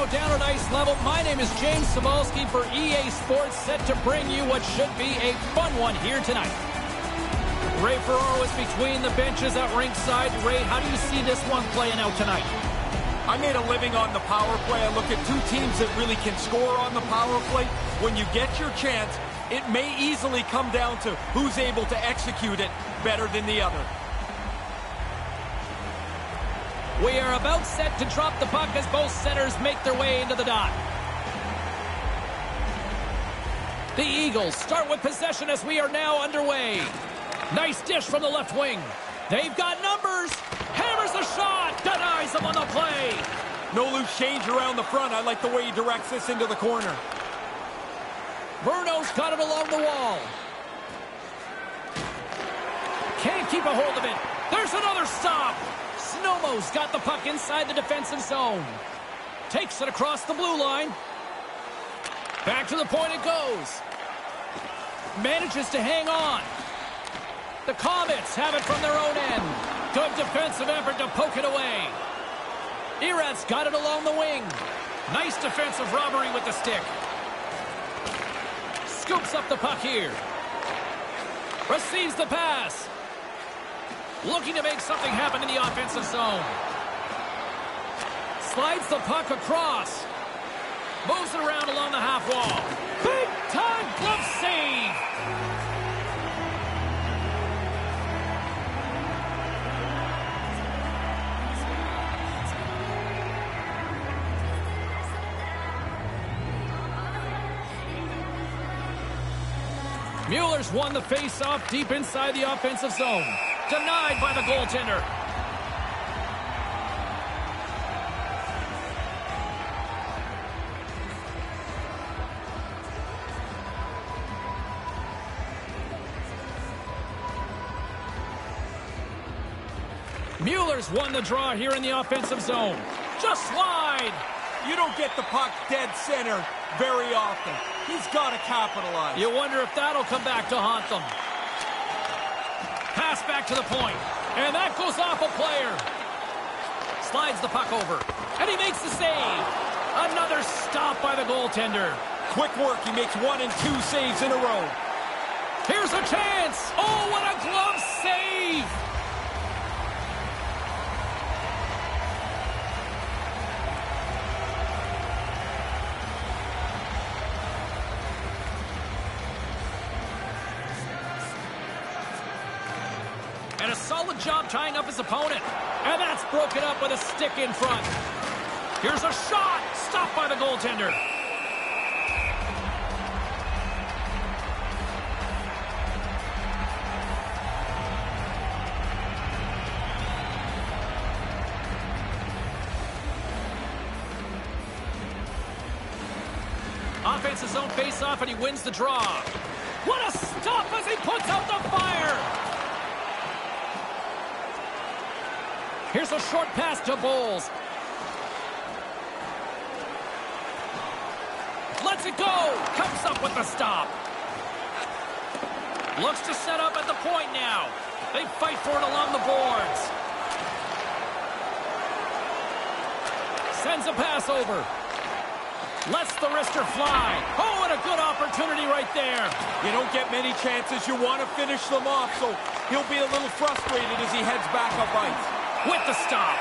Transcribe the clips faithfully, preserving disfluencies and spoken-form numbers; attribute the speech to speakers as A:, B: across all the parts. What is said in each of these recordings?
A: down at ice level. My name is James Cybulski for E A Sports, set to bring you what should be a fun one here tonight. Ray Ferraro is between the benches at rinkside. Ray, how do you see this one playing out tonight?
B: I made a living on the power play. I look at two teams that really can score on the power play. When you get your chance, it may easily come down to who's able to execute it better than the other.
A: We are about set to drop the puck as both centers make their way into the dot. The Eagles start with possession as we are now underway. Nice dish from the left wing. They've got numbers. Hammers the shot. Denies them on the play.
B: No loose change around the front. I like the way he directs this into the corner.
A: Bruno's got it along the wall. Can't keep a hold of it. There's another stop. Snowmo's got the puck inside the defensive zone. Takes it across the blue line. Back to the point it goes. Manages to hang on. The Comets have it from their own end. Good defensive effort to poke it away. Erat's got it along the wing. Nice defensive robbery with the stick. Scoops up the puck here. Receives the pass. Looking to make something happen in the offensive zone. Slides the puck across. Moves it around along the half wall. Big time glove save. Mueller's won the face-off deep inside the offensive zone. Denied by the goaltender. Mueller's won the draw here in the offensive zone. Just wide.
B: You don't get the puck dead center very often. He's got to capitalize.
A: You wonder if that'll come back to haunt them. Pass back to the point. And that goes off a player. Slides the puck over. And he makes the save. Another stop by the goaltender.
B: Quick work. He makes one and two saves in a row.
A: Here's a chance. Oh, what a glove save. And a solid job tying up his opponent. And that's broken up with a stick in front. Here's a shot. Stopped by the goaltender. Offensive zone face-off, and he wins the draw. What a stop as he puts out the fire. Here's a short pass to Bowles. Lets it go. Comes up with the stop. Looks to set up at the point now. They fight for it along the boards. Sends a pass over. Lets the wrister fly. Oh, and a good opportunity right there.
B: You don't get many chances. You want to finish them off, so he'll be a little frustrated as he heads back up ice.
A: With the stop.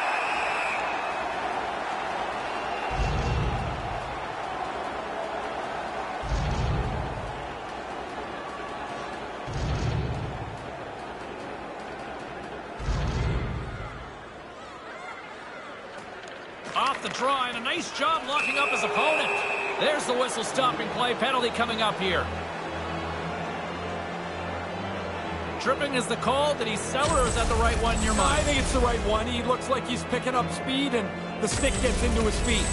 A: Off the draw, and a nice job locking up his opponent. There's the whistle stopping play. Penalty coming up here. Tripping is the call. Did he sell, or is that the right one in your mind?
B: I think it's the right one. He looks like he's picking up speed, and the stick gets into his feet.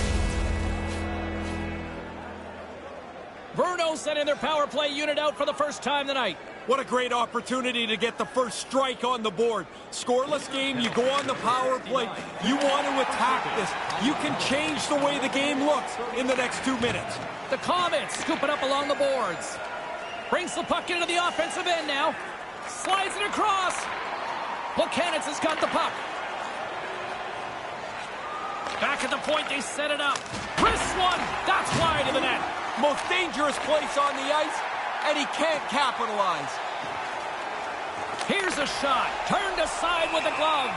A: Bruno sending their power play unit out for the first time tonight.
B: What a great opportunity to get the first strike on the board. Scoreless game, you go on the power play. You want to attack this. You can change the way the game looks in the next two minutes.
A: The Comets scoop it up along the boards. Brings the puck into the offensive end now. Slides it across. Buchanan's has got the puck. Back at the point, they set it up. Wrist one. That's wide of the net.
B: Most dangerous place on the ice, and he can't capitalize.
A: Here's a shot. Turned aside with a glove.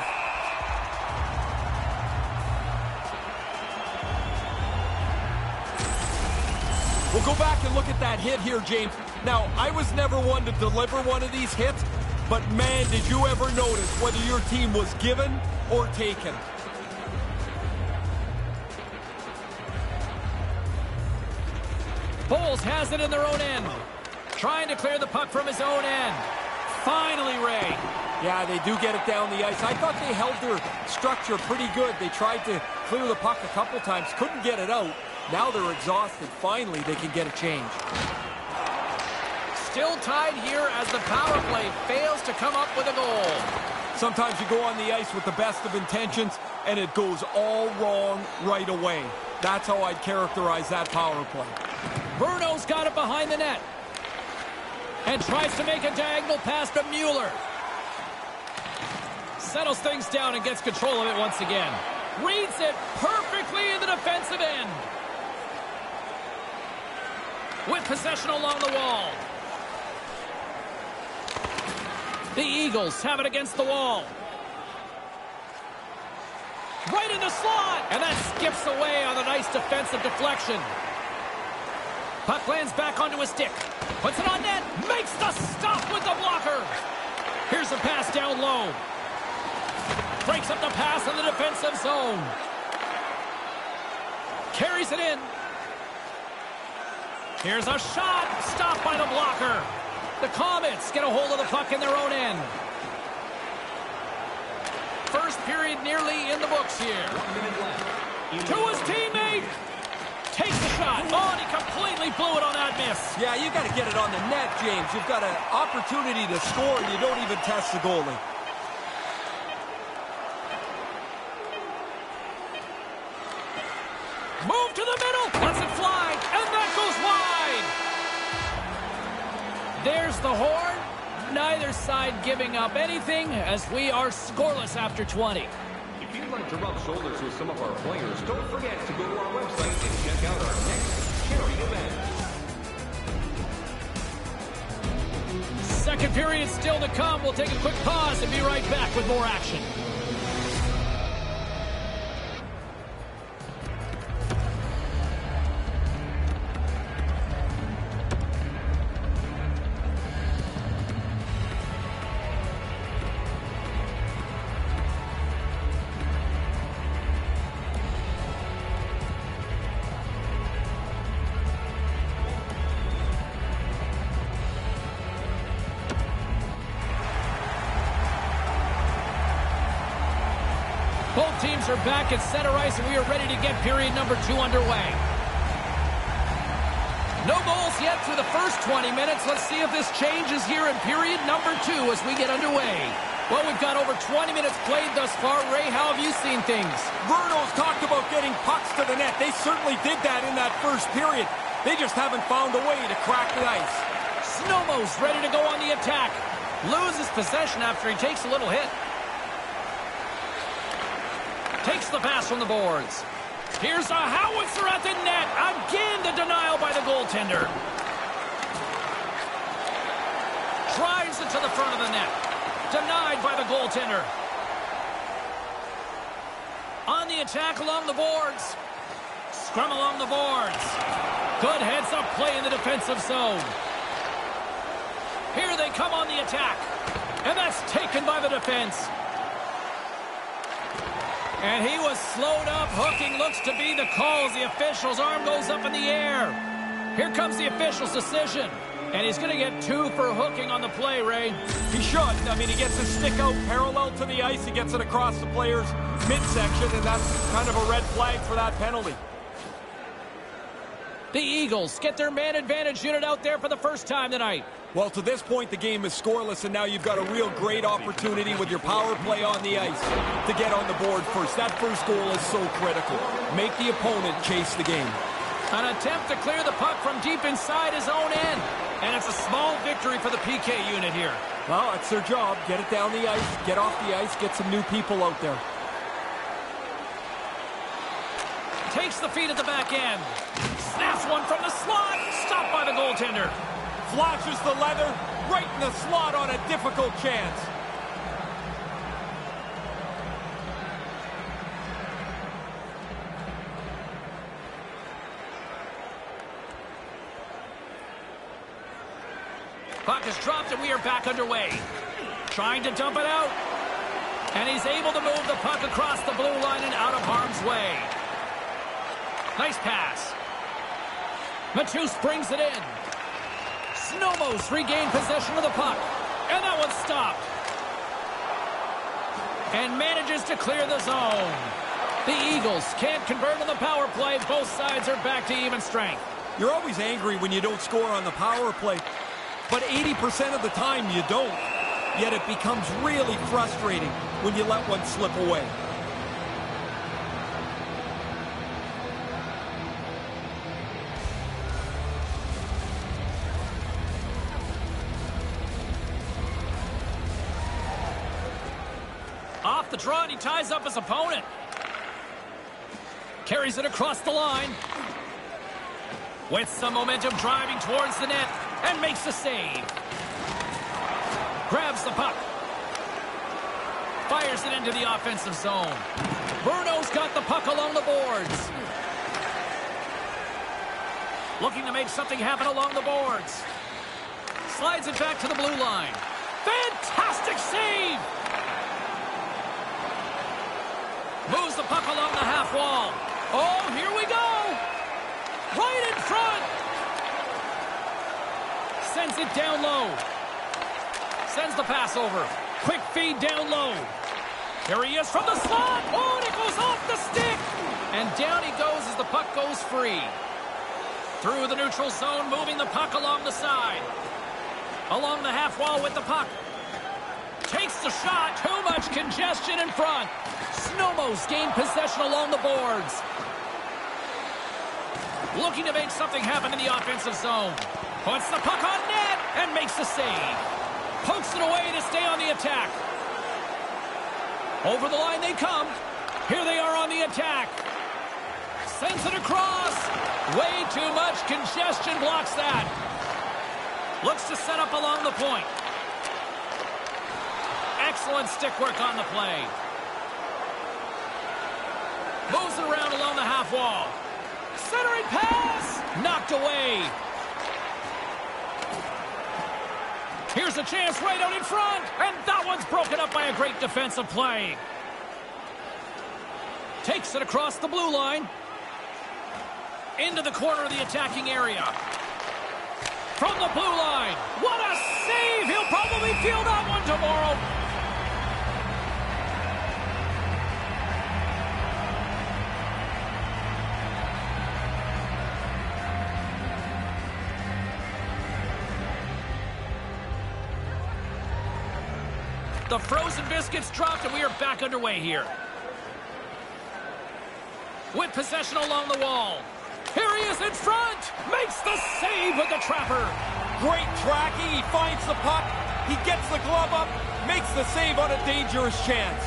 B: We'll go back and look at that hit here, James. Now, I was never one to deliver one of these hits, but man, did you ever notice whether your team was given or taken?
A: Bowles has it in their own end. Trying to clear the puck from his own end. Finally, Ray.
B: Yeah, they do get it down the ice. I thought they held their structure pretty good. They tried to clear the puck a couple times, couldn't get it out. Now they're exhausted. Finally, they can get a change.
A: Still tied here as the power play fails to come up with a goal.
B: Sometimes you go on the ice with the best of intentions, and it goes all wrong right away. That's how I'd characterize that power play.
A: Bruno's got it behind the net. And tries to make a diagonal pass to Mueller. Settles things down and gets control of it once again. Reads it perfectly in the defensive end. With possession along the wall. The Eagles have it against the wall. Right in the slot. And that skips away on a nice defensive deflection. Puck lands back onto his stick. Puts it on net. Makes the stop with the blocker. Here's a pass down low. Breaks up the pass in the defensive zone. Carries it in. Here's a shot. Stopped by the blocker. The Comets get a hold of the puck in their own end. First period nearly in the books here. To his teammate. Takes the shot. Oh, and he completely blew it on that miss.
B: Yeah, you got to get it on the net, James. You've got an opportunity to score, and you don't even test the goalie.
A: Move to the middle. Lets it fly. And that goes wide. There's the horn. Neither side giving up anything as we are scoreless after twenty.
C: If you'd like to rub shoulders with some of our players, don't forget to go to our website and check out our next charity event.
A: Second period still to come. We'll take a quick pause and be right back with more action. Both teams are back at center ice, and we are ready to get period number two underway. No goals yet through the first twenty minutes. Let's see if this changes here in period number two as we get underway. Well, we've got over twenty minutes played thus far. Ray, how have you seen things?
B: Bruno's talked about getting pucks to the net. They certainly did that in that first period. They just haven't found a way to crack the ice.
A: Snowmo's ready to go on the attack. Loses possession after he takes a little hit. Takes the pass from the boards. Here's a howitzer at the net. Again, the denial by the goaltender. Drives it to the front of the net. Denied by the goaltender. On the attack along the boards. Scrum along the boards. Good heads-up play in the defensive zone. Here they come on the attack. And that's taken by the defense. And he was slowed up. Hooking looks to be the call as the official's arm goes up in the air. Here comes the official's decision. And he's going to get two for hooking on the play, Ray.
B: He should. I mean, he gets his stick out parallel to the ice. He gets it across the player's midsection, and that's kind of a red flag for that penalty.
A: The Eagles get their man advantage unit out there for the first time tonight.
B: Well, to this point, the game is scoreless, and now you've got a real great opportunity with your power play on the ice to get on the board first. That first goal is so critical. Make the opponent chase the game.
A: An attempt to clear the puck from deep inside his own end. And it's a small victory for the P K unit here.
B: Well, that's their job. Get it down the ice, get off the ice, get some new people out there.
A: Takes the feed at the back end. Snaps one from the slot. Stopped by the goaltender.
B: Flashes the leather right in the slot on a difficult chance.
A: Puck is dropped and we are back underway. Trying to dump it out. And he's able to move the puck across the blue line and out of harm's way. Nice pass. Matus brings it in. Snowmos regained possession of the puck. And that one's stopped. And manages to clear the zone. The Eagles can't convert on the power play. Both sides are back to even strength.
B: You're always angry when you don't score on the power play. But eighty percent of the time you don't. Yet it becomes really frustrating when you let one slip away.
A: Off the draw, and he ties up his opponent. Carries it across the line. With some momentum driving towards the net. And makes a save. Grabs the puck. Fires it into the offensive zone. Bruno's got the puck along the boards. Looking to make something happen along the boards. Slides it back to the blue line. Fantastic save! Moves the puck along the half wall. Oh, here we go! Right in front! Sends it down low. Sends the pass over. Quick feed down low. Here he is from the slot. Oh, and it goes off the stick. And down he goes as the puck goes free. Through the neutral zone, moving the puck along the side. Along the half wall with the puck. Takes the shot. Too much congestion in front. Snowmos gained possession along the boards. Looking to make something happen in the offensive zone. Puts the puck on net and makes the save. Pokes it away to stay on the attack. Over the line they come. Here they are on the attack. Sends it across. Way too much congestion blocks that. Looks to set up along the point. Excellent stick work on the play. Moves it around along the half wall. Centering pass. Knocked away. Here's a chance right out in front. And that one's broken up by a great defensive play. Takes it across the blue line. Into the corner of the attacking area. From the blue line. What a save! He'll probably feel that one tomorrow. The frozen biscuits dropped, and we are back underway here. With possession along the wall. Here he is in front. Makes the save with the trapper.
B: Great tracking. He finds the puck. He gets the glove up. Makes the save on a dangerous chance.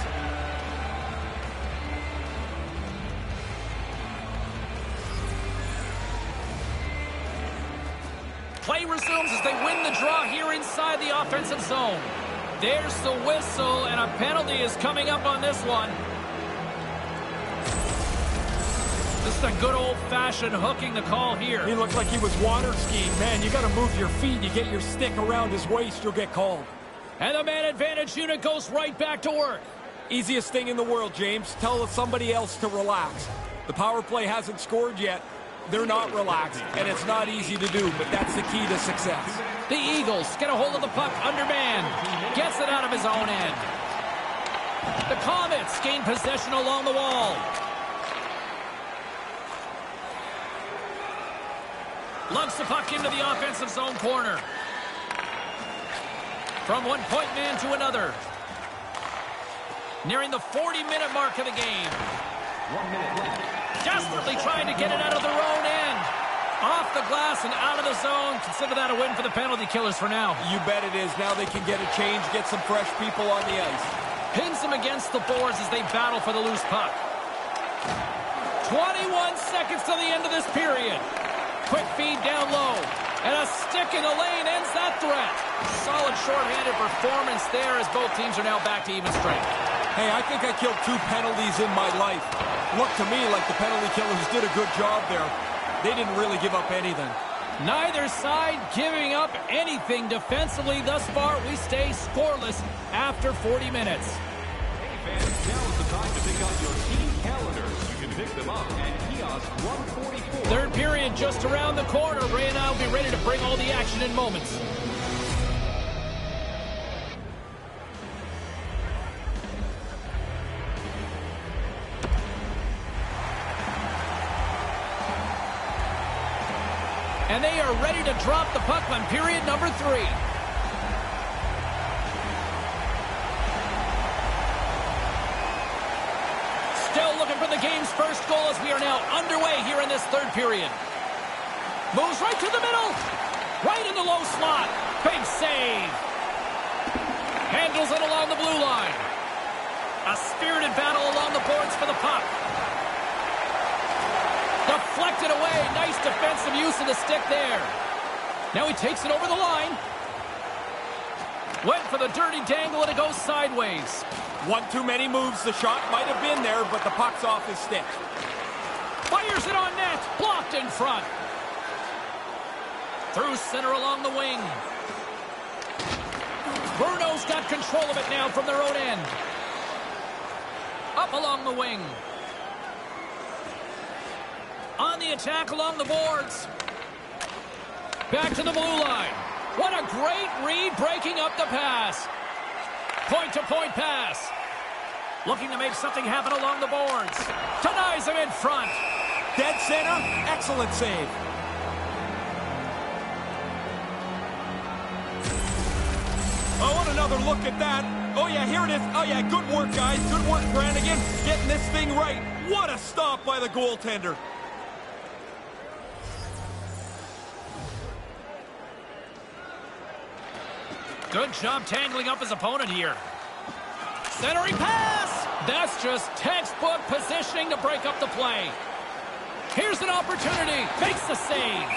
A: Play resumes as they win the draw here inside the offensive zone. There's the whistle, and a penalty is coming up on this one. Just a good old-fashioned hooking the call here.
B: He looked like he was water skiing. Man, you got to move your feet. You get your stick around his waist, you'll get called.
A: And the man advantage unit goes right back to work.
B: Easiest thing in the world, James. Tell somebody else to relax. The power play hasn't scored yet. They're not relaxed, and it's not easy to do, but that's the key to success.
A: The Eagles get a hold of the puck undermanned. Gets it out of his own end. The Comets gain possession along the wall. Lugs the puck into the offensive zone corner. From one point man to another. Nearing the forty minute mark of the game.
C: One minute left.
A: Desperately trying to get it out of their own end. Off the glass and out of the zone. Consider that a win for the penalty killers for now.
B: You bet it is. Now they can get a change, get some fresh people on the ice.
A: Pins them against the boards as they battle for the loose puck. twenty-one seconds to the end of this period. Quick feed down low. And a stick in the lane ends that threat. Solid shorthanded performance there as both teams are now back to even strength.
B: Hey, I think I killed two penalties in my life. Looked to me like the penalty killers did a good job there. They didn't really give up anything.
A: Neither side giving up anything defensively thus far. We stay scoreless after forty minutes.
C: Hey fans, now is the time to pick out your team calendars. You can pick them up at kiosk one forty-four.
A: Third period just around the corner. Ray and I will be ready to bring all the action in moments. And they are ready to drop the puck on period number three. Still looking for the game's first goal as we are now underway here in this third period. Moves right to the middle. Right in the low slot. Big save. Handles it along the blue line. A spirited battle along the boards for the puck. Deflected away. Nice defensive use of the stick there. Now he takes it over the line. Went for the dirty dangle and it goes sideways.
B: One too many moves. The shot might have been there, but the puck's off his stick.
A: Fires it on net. Blocked in front. Through center along the wing. Bruno's got control of it now from their own end. Up along the wing. On the attack along the boards. Back to the blue line. What a great read breaking up the pass. Point-to-point pass. Looking to make something happen along the boards. Denies him in front.
B: Dead center. Excellent save. I want another look at that. Oh, yeah, here it is. Oh, yeah, good work, guys. Good work, Brannigan. Getting this thing right. What a stop by the goaltender.
A: Good job tangling up his opponent here. Centering pass! That's just textbook positioning to break up the play. Here's an opportunity. Makes the save.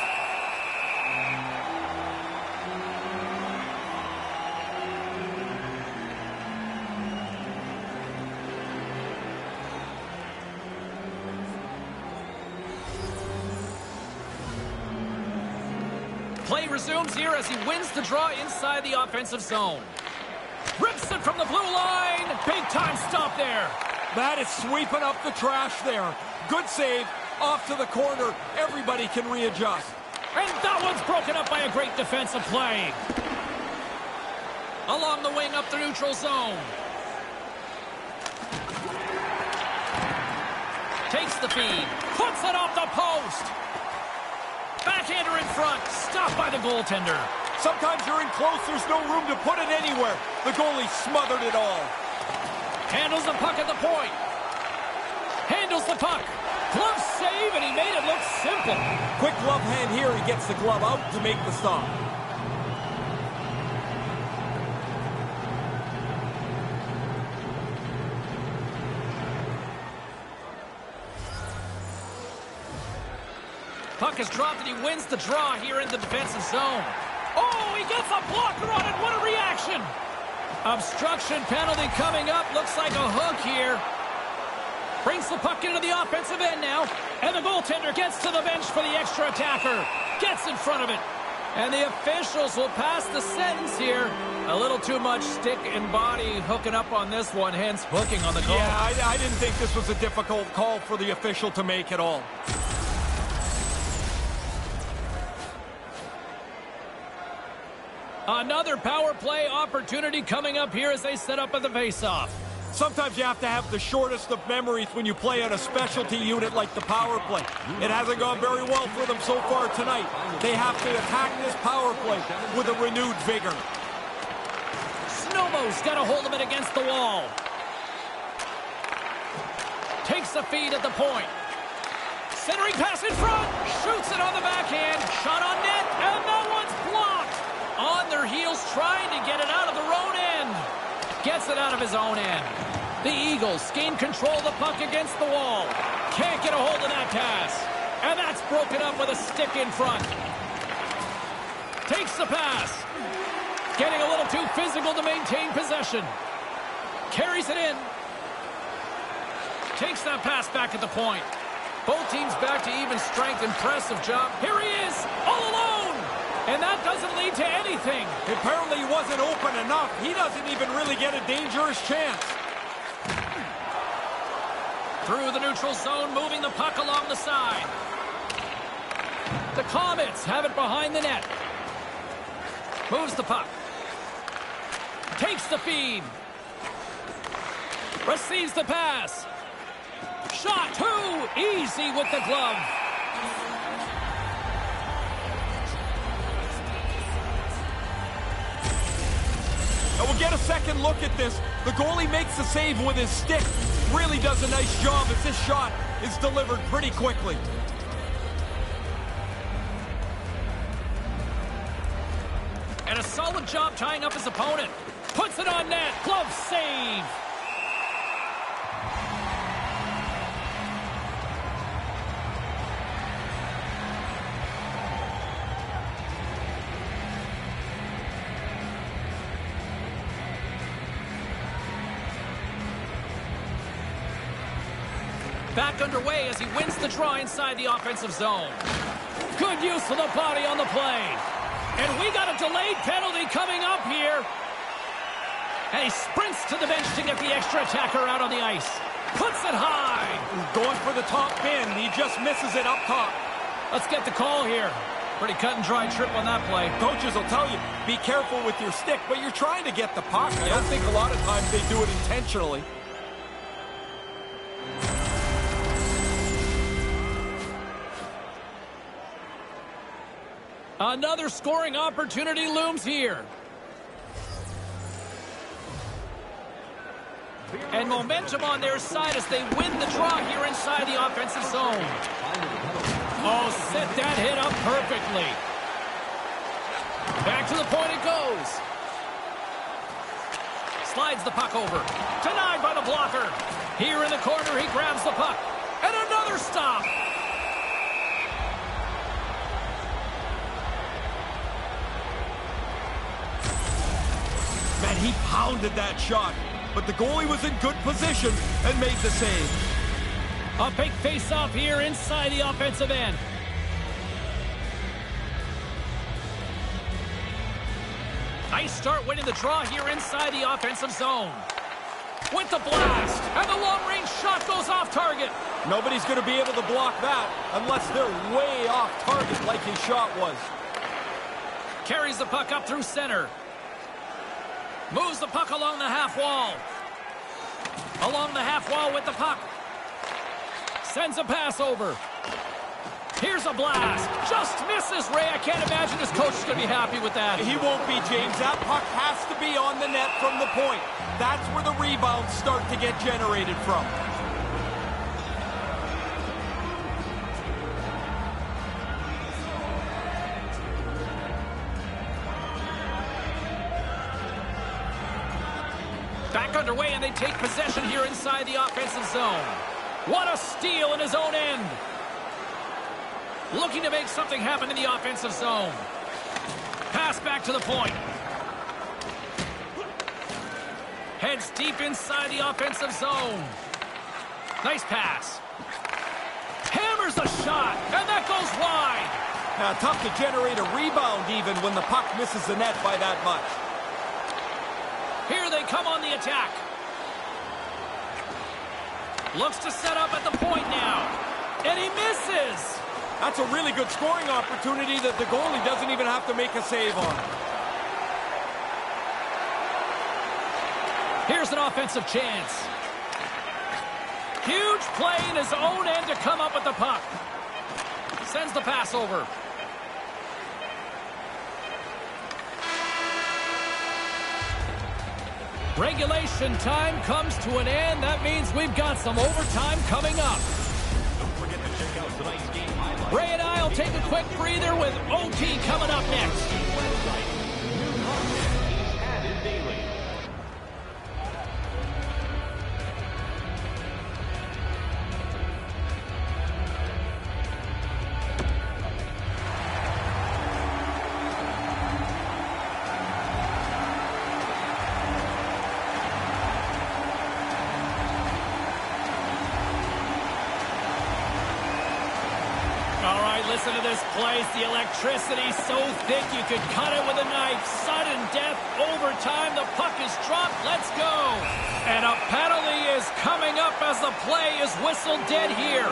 A: Play resumes here as he wins the draw inside the offensive zone. Rips it from the blue line. Big time stop there.
B: That is sweeping up the trash there. Good save. Off to the corner. Everybody can readjust.
A: And that one's broken up by a great defensive play. Along the wing up the neutral zone. Takes the feed. Puts it off the post. Backhander in front. Stopped by the goaltender.
B: Sometimes you're in close. There's no room to put it anywhere. The goalie smothered it all.
A: Handles the puck at the point. Handles the puck. Glove save, and he made it look simple.
B: Quick glove hand here. He gets the glove out to make the stop.
A: Puck is dropped, and he wins the draw here in the defensive zone. Oh, he gets a blocker on it. What a reaction. Obstruction penalty coming up. Looks like a hook here. Brings the puck into the offensive end now. And the goaltender gets to the bench for the extra attacker. Gets in front of it. And the officials will pass the sentence here. A little too much stick and body hooking up on this one, hence hooking on the call.
B: Yeah, I, I didn't think this was a difficult call for the official to make at all.
A: Another power play opportunity coming up here as they set up at the faceoff.
B: Sometimes you have to have the shortest of memories when you play on a specialty unit like the power play. It hasn't gone very well for them so far tonight. They have to attack this power play with a renewed vigor.
A: Snowmo's got a hold of it against the wall. Takes the feed at the point. Centering pass in front. Shoots it on the backhand. Shot on net. And that one's blocked. On their heels trying to get it out of their own end. Gets it out of his own end. The Eagles gain control of the puck against the wall. Can't get a hold of that pass. And that's broken up with a stick in front. Takes the pass. Getting a little too physical to maintain possession. Carries it in. Takes that pass back at the point. Both teams back to even strength. Impressive job. Here he is, all alone. And that doesn't lead to anything.
B: Apparently he wasn't open enough. He doesn't even really get a dangerous chance.
A: Through the neutral zone, moving the puck along the side. The Comets have it behind the net. Moves the puck. Takes the feed. Receives the pass. Shot too easy with the glove.
B: And we'll get a second look at this. The goalie makes the save with his stick. Really does a nice job as this shot is delivered pretty quickly.
A: And a solid job tying up his opponent. Puts it on net. Glove save. Back underway as he wins the draw inside the offensive zone. Good use of the body on the play. And we got a delayed penalty coming up here. And he sprints to the bench to get the extra attacker out on the ice. Puts it high.
B: Going for the top bin. He just misses it up top.
A: Let's get the call here. Pretty cut and dry trip on that play.
B: Coaches will tell you, be careful with your stick, but you're trying to get the puck. I don't think a lot of times they do it intentionally.
A: Another scoring opportunity looms here. And momentum on their side as they win the draw here inside the offensive zone. Oh, set that hit up perfectly. Back to the point it goes. Slides the puck over. Denied by the blocker. Here in the corner, he grabs the puck. And another stop.
B: Man, he pounded that shot. But the goalie was in good position and made the save.
A: A big face-off here inside the offensive end. Nice start winning the draw here inside the offensive zone. With the blast, and the long-range shot goes off target.
B: Nobody's going to be able to block that unless they're way off target like his shot was.
A: Carries the puck up through center. Moves the puck along the half wall. Along the half wall with the puck. Sends a pass over. Here's a blast. Just misses, Ray. I can't imagine his coach is going to be happy with that.
B: He won't be, James. That puck has to be on the net from the point. That's where the rebounds start to get generated from.
A: Back underway, and they take possession here inside the offensive zone. What a steal in his own end. Looking to make something happen in the offensive zone. Pass back to the point. Heads deep inside the offensive zone. Nice pass. Hammers a shot, and that goes wide.
B: Now, tough to generate a rebound even when the puck misses the net by that much.
A: Here they come on the attack. Looks to set up at the point now. And he misses.
B: That's a really good scoring opportunity that the goalie doesn't even have to make a save on.
A: Here's an offensive chance. Huge play in his own end to come up with the puck. Sends the pass over. Regulation time comes to an end. That means we've got some overtime coming up.
C: Don't forget to check out tonight's game highlights.
A: Ray and I will take a quick breather with O T coming up next.
C: New content added daily.
A: listen to this place. The electricity so thick you could cut it with a knife. Sudden death, overtime. The puck is dropped. Let's go. And a penalty is coming up as the play is whistled dead here.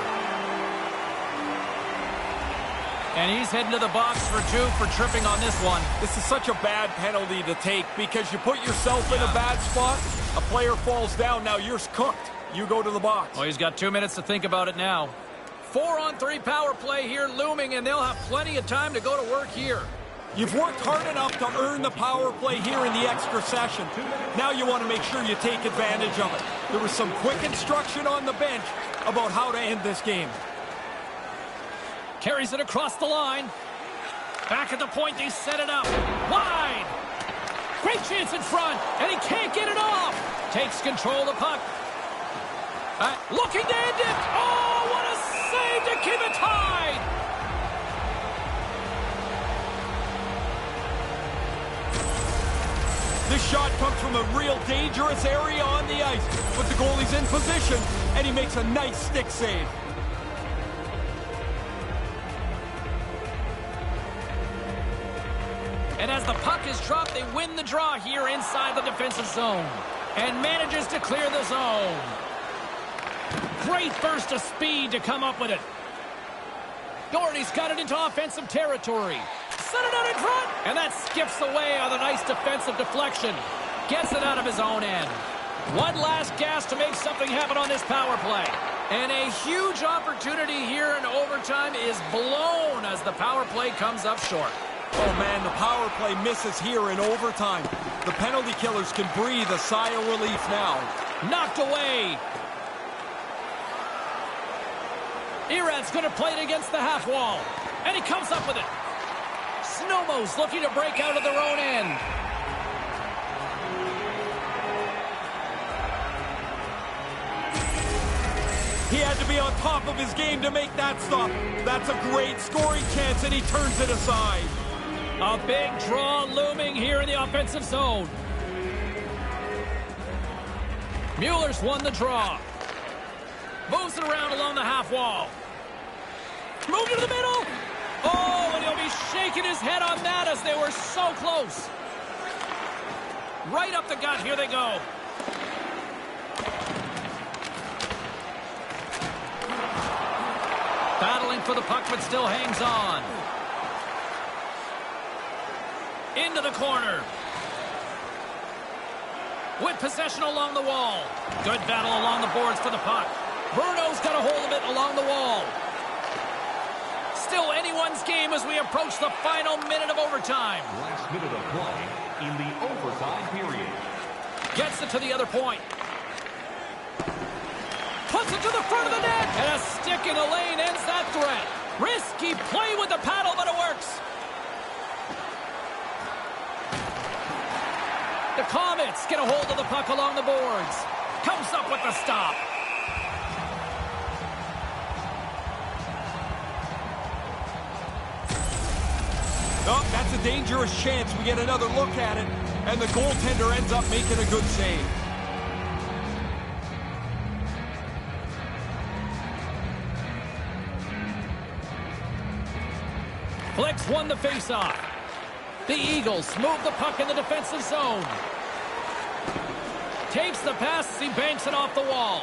A: And he's heading to the box for two for tripping on this one.
B: This is such a bad penalty to take because you put yourself yeah. in a bad spot. A player falls down. Now you're cooked. You go to the box.
A: Well, he's got two minutes to think about it now. Four on three power play here looming, and they'll have plenty of time to go to work here.
B: You've worked hard enough to earn the power play here in the extra session. Now you want to make sure you take advantage of it. There was some quick instruction on the bench about how to end this game.
A: Carries it across the line. Back at the point, they set it up. Wide. Great chance in front, and he can't get it off. Takes control of the puck. Uh, looking to end it. Oh, what a save to keep it tied.
B: This shot comes from a real dangerous area on the ice, but the goalie's in position, and he makes a nice stick save.
A: And as the puck is dropped, they win the draw here inside the defensive zone. And manages to clear the zone. Great burst of speed to come up with it. Doherty's got it into offensive territory. Set it out in front. And that skips away on a nice defensive deflection. Gets it out of his own end. One last gas to make something happen on this power play. And a huge opportunity here in overtime is blown as the power play comes up short.
B: Oh, man, the power play misses here in overtime. The penalty killers can breathe a sigh of relief now.
A: Knocked away. Erad's going to play it against the half wall. And he comes up with it. Snowmo's looking to break out of their own end.
B: He had to be on top of his game to make that stop. That's a great scoring chance, and he turns it aside.
A: A big draw looming here in the offensive zone. Mueller's won the draw. Moves it around along the half wall. Move to the middle. Oh, and he'll be shaking his head on that as they were so close. Right up the gut. Here they go. Battling for the puck, but still hangs on. Into the corner. With possession along the wall. Good battle along the boards for the puck. Bruno's got a hold of it along the wall. Still anyone's game as we approach the final minute of overtime.
C: Last minute of play in the overtime period.
A: Gets it to the other point. Puts it to the front of the net. And a stick in the lane ends that threat. Risky play with the paddle, but it works. The Comets get a hold of the puck along the boards. Comes up with the stop.
B: Oh, that's a dangerous chance. We get another look at it, and the goaltender ends up making a good save.
A: Flex won the faceoff. The Eagles move the puck in the defensive zone. Takes the pass as he banks it off the wall.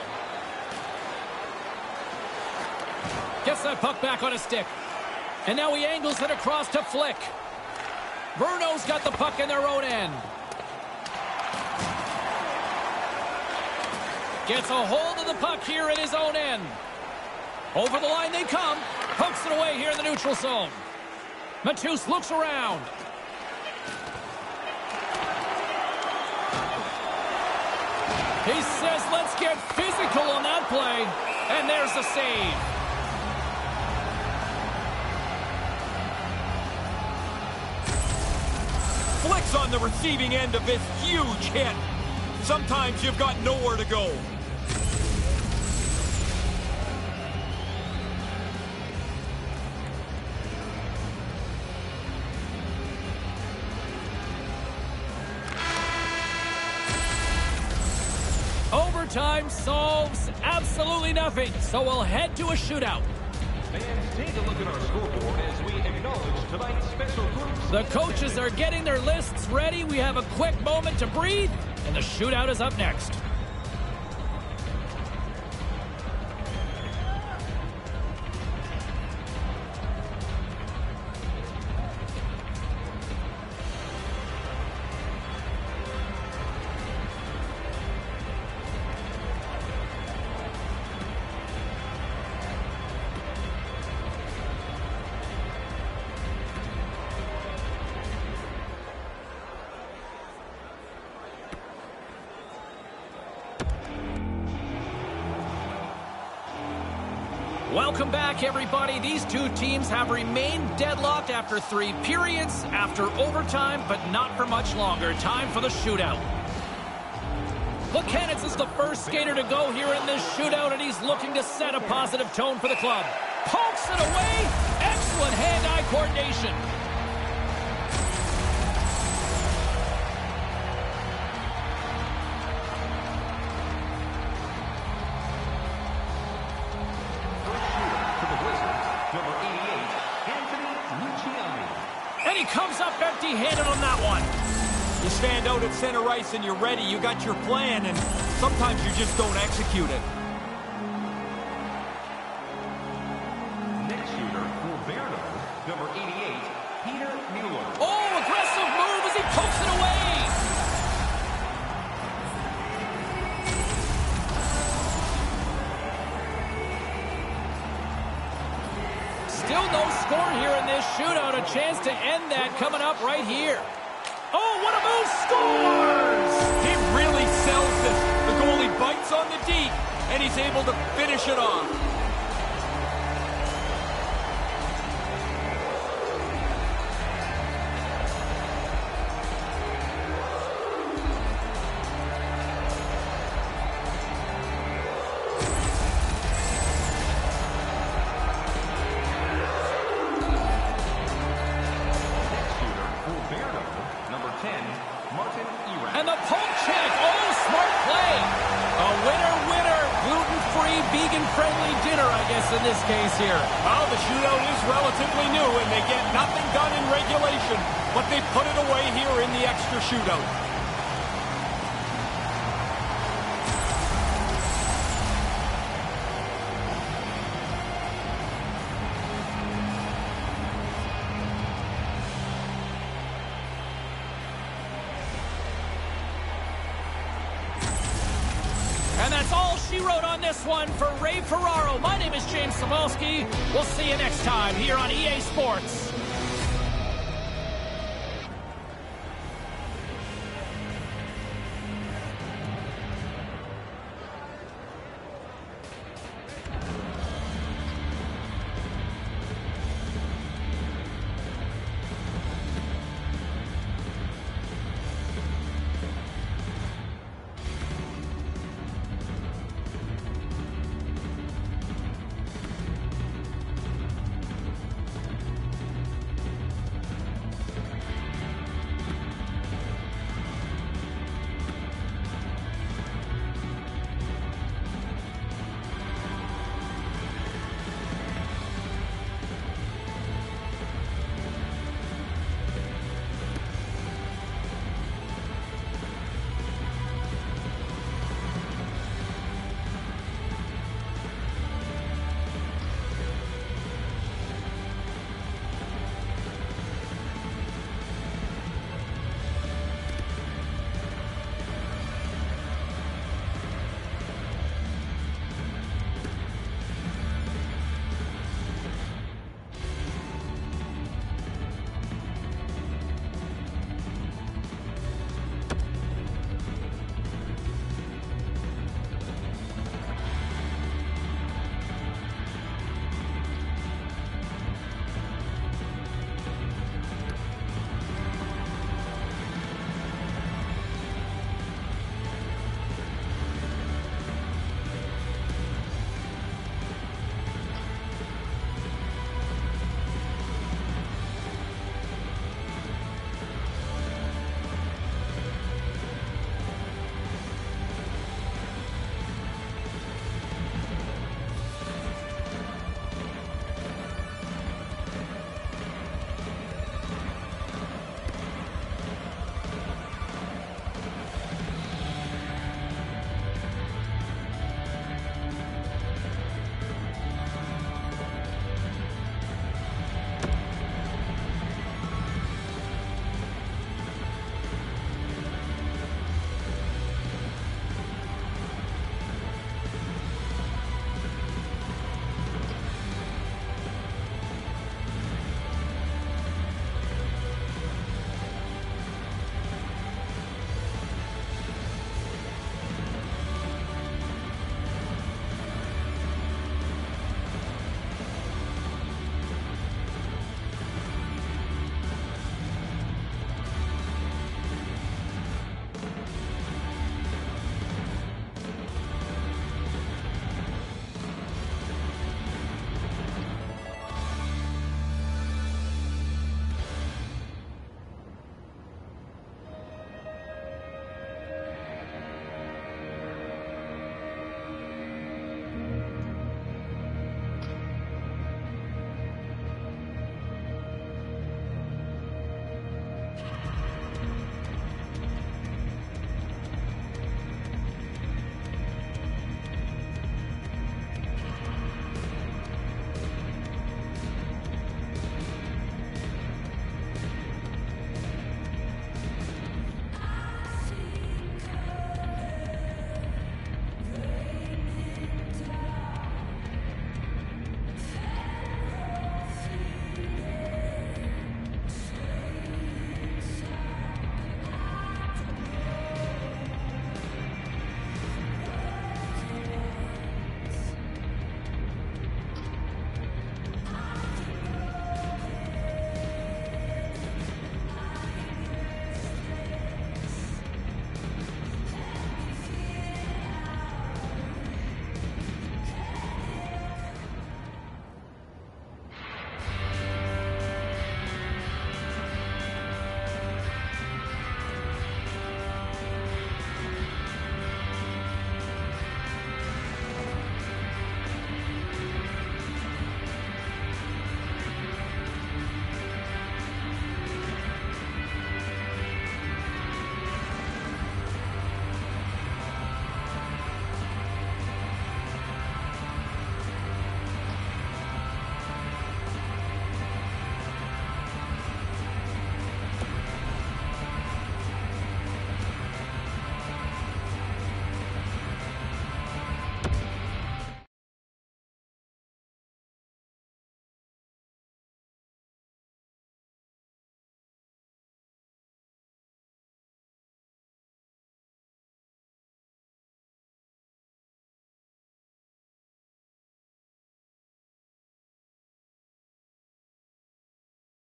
A: Gets that puck back on his stick. And now he angles it across to Flick. Bruno's got the puck in their own end. Gets a hold of the puck here in his own end. Over the line they come. Pokes it away here in the neutral zone. Matus looks around. He says, let's get physical on that play. And there's the save.
B: Flick's on the receiving end of this huge hit. Sometimes you've got nowhere to go.
A: Overtime solves absolutely nothing, so we'll head to a shootout.
C: Fans, take a look at our scoreboard tonight's special groups.
A: The coaches are getting their lists ready. We have a quick moment to breathe, and the shootout is up next. Welcome back, everybody. These two teams have remained deadlocked after three periods, after overtime, but not for much longer. Time for the shootout. Buchanan is the first skater to go here in this shootout, and he's looking to set a positive tone for the club. Pokes it away. Excellent hand-eye coordination. And he comes up empty-handed on that one.
B: You stand out at center ice and you're ready. You got your plan, and sometimes you just don't execute it.
C: Next shooter for Verno, number eighty-eight, Peter Mueller.
A: Oh, aggressive move as he pokes it away. Still no score here in this shootout. A chance to end that coming up right here. Oh, what a move! Scores!
B: He really sells this. The goalie bites on the D, and he's able to finish it off.
A: And the poke check. Oh, smart play. A winner, winner. Gluten-free, vegan-friendly dinner, I guess, in this case here.
B: Well, the shootout is relatively new, and they get nothing done in regulation, but they put it away here in the extra shootout.
A: And that's all she wrote on this one for Ray Ferraro. My name is James Cybulski. We'll see you next time here on E A Sports.